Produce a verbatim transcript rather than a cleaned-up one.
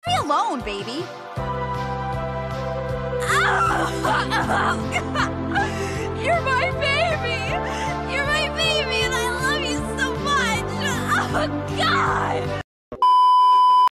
me alone, baby. You're my baby. You're my baby, and I love you so much. Oh, God.